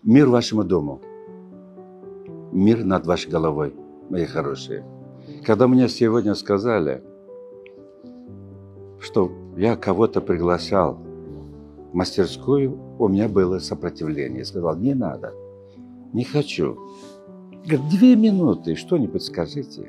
Мир вашему дому, мир над вашей головой, мои хорошие. Когда мне сегодня сказали, что я кого-то приглашал в мастерскую, у меня было сопротивление. Я сказал, не надо, не хочу. Говорят, 2 минуты, что-нибудь скажите.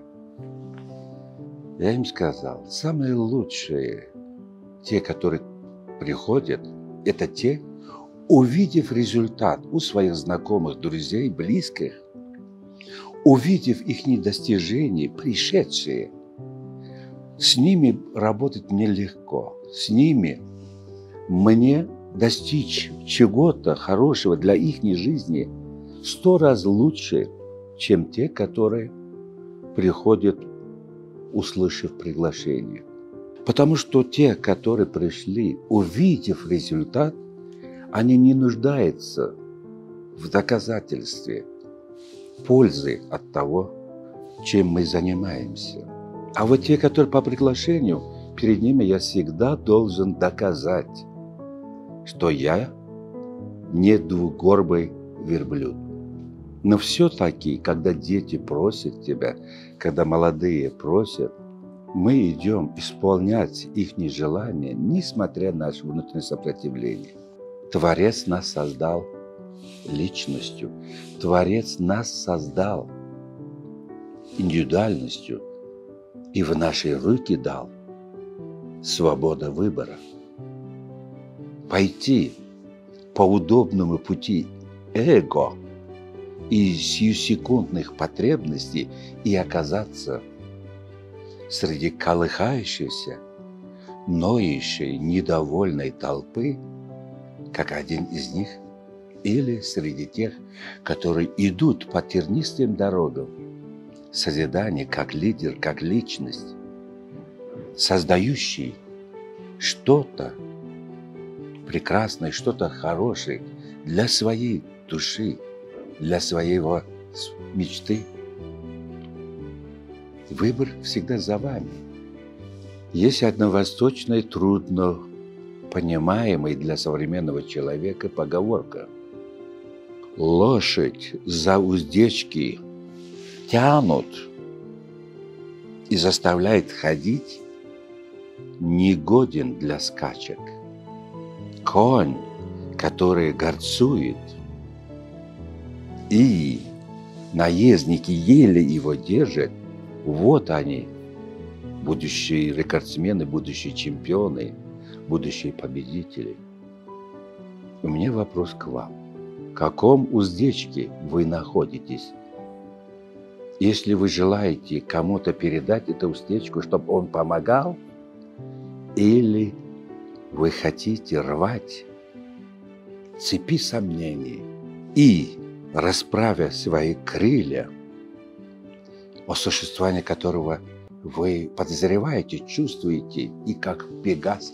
Я им сказал, самые лучшие, те, которые приходят, это те, увидев результат у своих знакомых, друзей, близких, увидев их достижения, пришедшие, с ними работать мне легко, с ними мне достичь чего-то хорошего для их жизни 100 раз лучше, чем те, которые приходят, услышав приглашение. Потому что те, которые пришли, увидев результат, они не нуждаются в доказательстве пользы от того, чем мы занимаемся. А вот те, которые по приглашению, перед ними я всегда должен доказать, что я не двугорбый верблюд. Но все-таки, когда дети просят тебя, когда молодые просят, мы идем исполнять их желания, несмотря на наше внутреннее сопротивление. Творец нас создал личностью. Творец нас создал индивидуальностью и в наши руки дал свободу выбора. Пойти по удобному пути эго и сиюсекундных потребностей и оказаться среди колыхающейся, ноющей, недовольной толпы, как один из них, или среди тех, которые идут по тернистым дорогам созидания как лидер, как личность, создающий что-то прекрасное, что-то хорошее для своей души, для своего мечты. Выбор всегда за вами. Есть одна восточная, трудно понимаемая для современного человека поговорка. Лошадь за уздечки тянут и заставляет ходить, негоден для скачек. Конь, который горцует, и наездники еле его держат, вот они, будущие рекордсмены, будущие чемпионы, будущие победители. У меня вопрос к вам. В каком уздечке вы находитесь? Если вы желаете кому-то передать эту уздечку, чтобы он помогал, или вы хотите рвать цепи сомнений и, расправя свои крылья, о существовании которого вы подозреваете, чувствуете, и как Пегас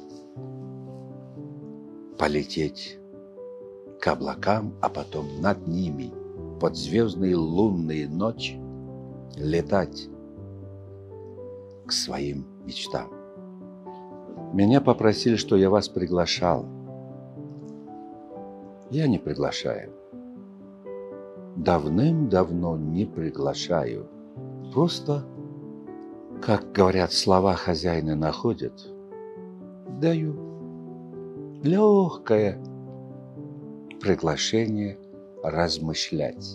полететь к облакам, а потом над ними под звездные лунные ночи летать к своим мечтам. Меня попросили, что я вас приглашал. Я не приглашаю. Давным-давно не приглашаю. Просто, как говорят, слова хозяина находят, даю легкое приглашение размышлять.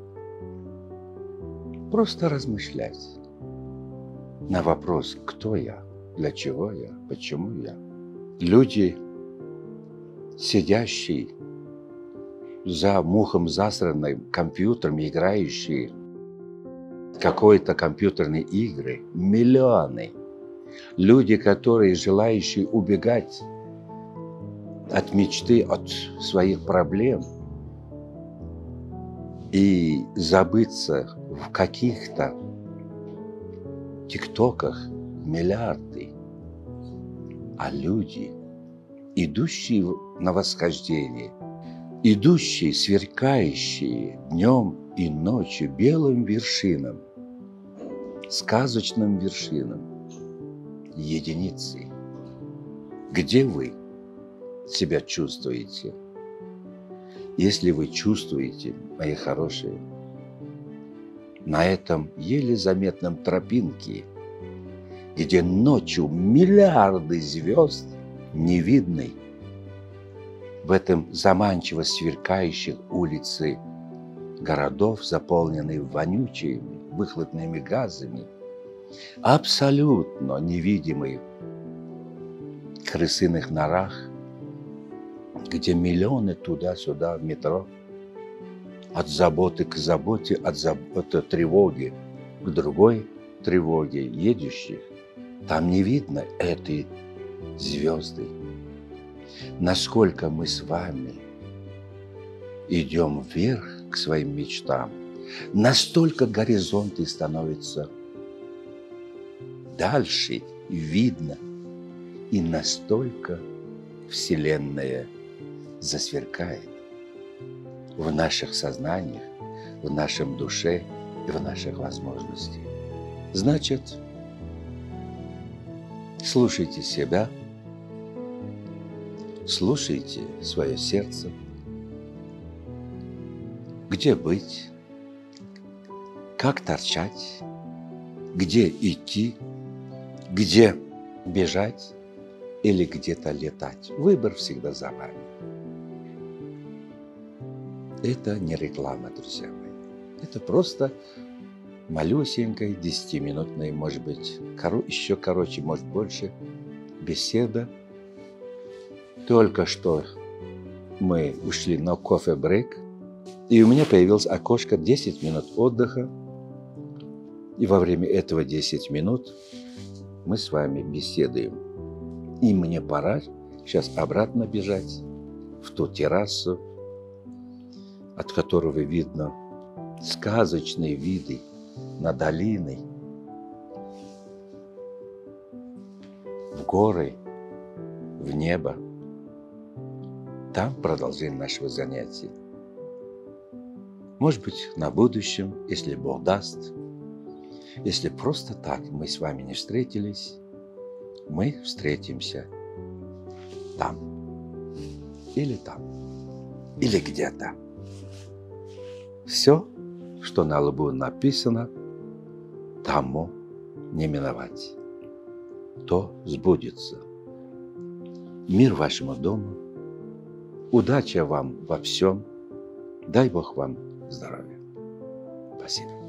Просто размышлять на вопрос, кто я, для чего я, почему я. Люди, сидящие за мухом засранным компьютером, играющие какой-то компьютерные игры, миллионы. Люди, которые желающие убегать от мечты, от своих проблем и забыться в каких-то тиктоках миллиарды. А люди, идущие на восхождение, идущие, сверкающие днем и ночью белым вершинам, сказочным вершинам, единицы. Где вы себя чувствуете? Если вы чувствуете, мои хорошие, на этом еле заметном тропинке, где ночью миллиарды звезд не видны, в этом заманчиво сверкающих улицы городов, заполненных вонючими выхлопными газами, абсолютно невидимый в крысиных норах, где миллионы туда-сюда в метро, от заботы к заботе, от тревоги к другой тревоге едущих, там не видно этой звезды. Насколько мы с вами идем вверх к своим мечтам, настолько горизонты становятся дальше, видно, и настолько Вселенная засверкает в наших сознаниях, в нашем душе и в наших возможностях. Значит, слушайте себя, слушайте свое сердце, где быть, как торчать, где идти, где бежать или где-то летать. Выбор всегда за вами. Это не реклама, друзья мои. Это просто малюсенькая, 10-минутная, может быть, еще короче, может больше, беседа. Только что мы ушли на кофе-брейк, и у меня появилось окошко 10 минут отдыха. И во время этого 10 минут мы с вами беседуем. И мне пора сейчас обратно бежать в ту террасу, от которого видно сказочные виды на долины, в горы, в небо. Там продолжение нашего занятия. Может быть, на будущем, если Бог даст. Если просто так мы с вами не встретились, мы встретимся там. Или там. Или где-то. Все, что на лбу написано, тому не миновать. То сбудется. Мир вашему дому. Удачи вам во всем. Дай Бог вам здоровья. Спасибо.